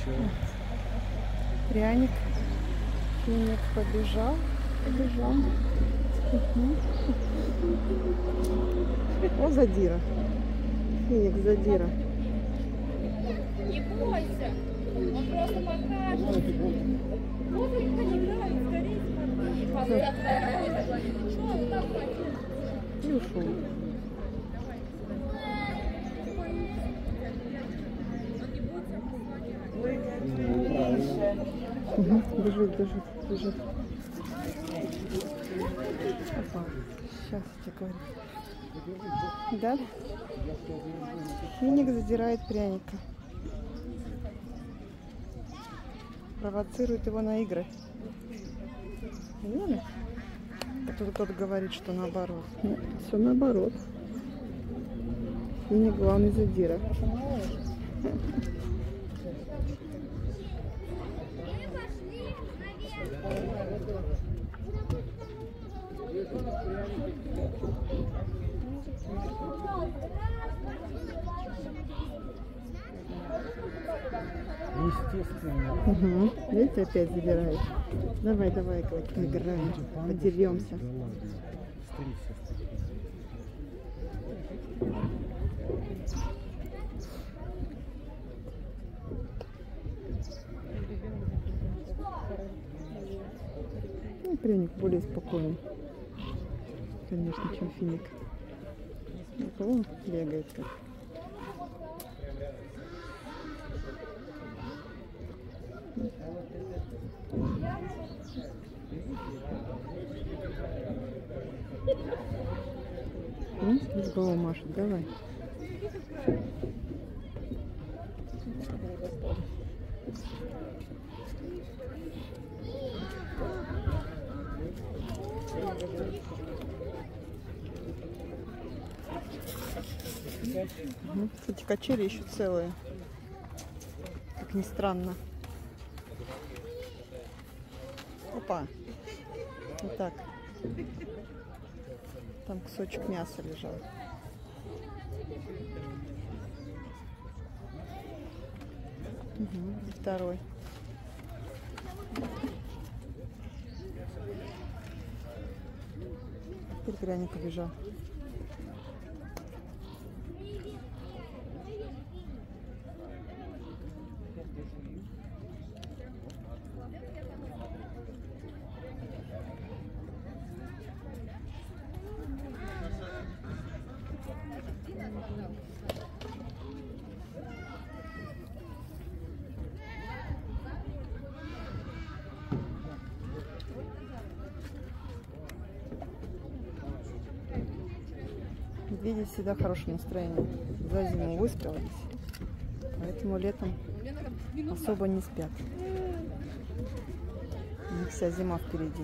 Пряник. Финик побежал. Побежал. О, задира. Финик задира. Не бойся. Он просто покажет. Вот он играет, скорее смотри. Что он там хотел? И ушел. Угу. Бежит, бежит, бежит. Опа. Сейчас я говорю. Да? Финик задирает пряника. Провоцирует его на игры. Видели? А тут кто-то говорит, что наоборот. Нет, все наоборот. Финик главный задира. Естественно. Угу. Видите, опять забирает. Давай, давай, как играем. Подеремся. Ну, пряник более спокойный, конечно, чем финик. О, бегает как. С головой машет, давай. Кстати, качели еще целые. Как ни странно. Опа. Вот так. Там кусочек мяса лежал. Угу. Второй. Теперь пряник убежал. Медведи всегда хорошее настроение. За зиму выспалась, поэтому летом особо не спят. У них вся зима впереди.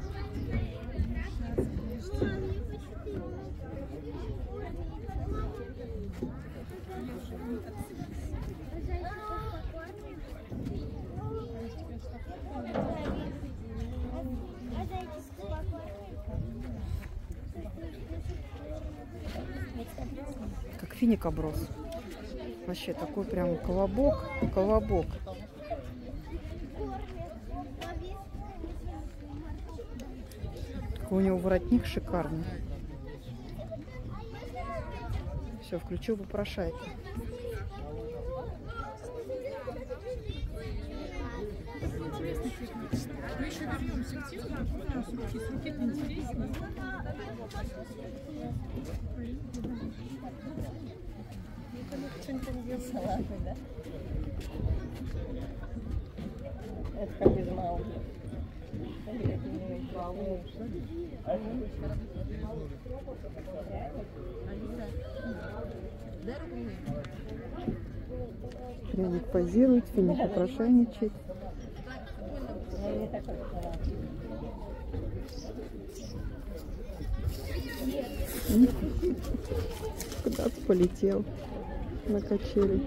Как финик оброс. Вообще такой прям колобок, колобок. Такой у него воротник шикарный. Все, включил попрошайку. Мы еще вернемся к теме, а с руки интересно. Что-нибудь делал салаты, да? Это как из Маугли. Пряник позирует, финик попрошайничает. Куда-то полетел на качели.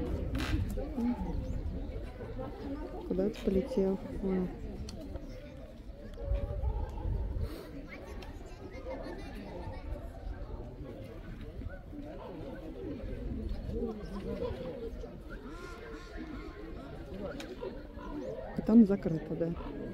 Куда-то полетел. там закрыто, да.